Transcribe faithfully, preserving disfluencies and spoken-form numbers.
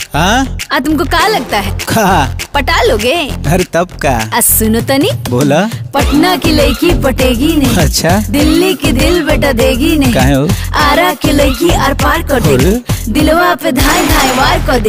हाँ? आ तुमको का लगता है का? पटा लोगे? अरे तब का? आ सुनो तनी, बोला। पटना की लड़की पटेगी नहीं, अच्छा। दिल्ली की दिल बेटा देगी नहीं, काहे हो? आरा की लड़की आर पार कर देगी, दिलवा पे धाय धाय वार कर देगी।